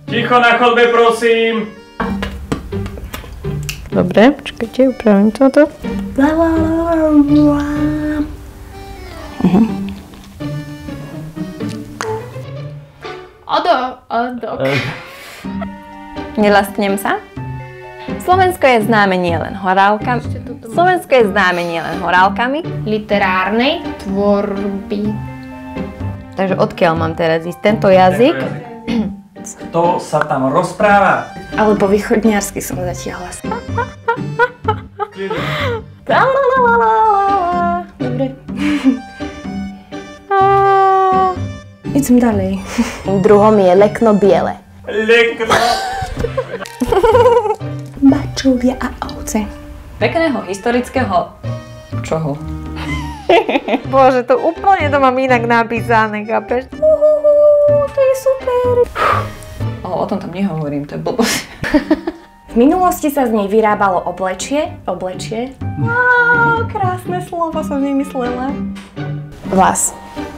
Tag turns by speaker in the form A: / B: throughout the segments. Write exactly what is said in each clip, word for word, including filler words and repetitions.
A: Ticho na chodbe, prosím.
B: Dobre, počkajte, upravím toto.
C: Uh-huh. Odo, odo.
B: Nelastnem sa. Slovensko je známe nielen horálkami. Slovensko je známe nielen horálkami.
C: Literárnej tvorby.
B: Takže odkiaľ mám teraz ísť tento jazyk?
A: Kto sa tam rozpráva?
C: Ale po východniarsky som zatiahla. Dobre. Idem ďalej.
B: Druhom je lekno biele.
A: Lekno.
C: Bačovia a ovce.
B: Pekného historického... čoho? Bože, to úplne to mám inak napísané, chápeš? Uhuhu, to je super. O, o tom tam nehovorím, to je blbosť.
C: V minulosti sa z nej vyrábalo oblečie. Oblečie.
B: Á, krásne slovo som vymyslela.
C: Vlas.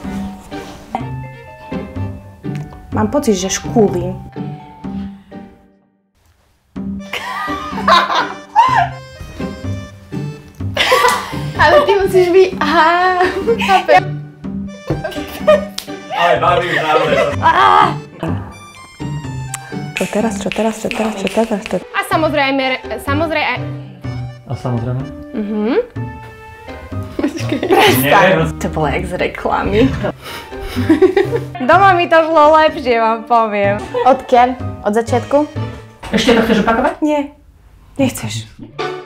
C: Mám pocit, že škúlim. Ale ty musíš byť... Aha, chápem.
A: Ale baví už naozaj.
C: Čo teraz, čo teraz, čo teraz, čo teraz, čo teraz? A samozrejme, samozrejme...
A: A samozrejme?
C: Mhm.
A: Neviem.
C: To bolo jak z reklamy.
B: Doma mi to šlo lepšie, vám poviem.
C: Odkiaľ? Od začiatku?
A: Ešte to chceš opakovať?
C: Nie. Nechceš.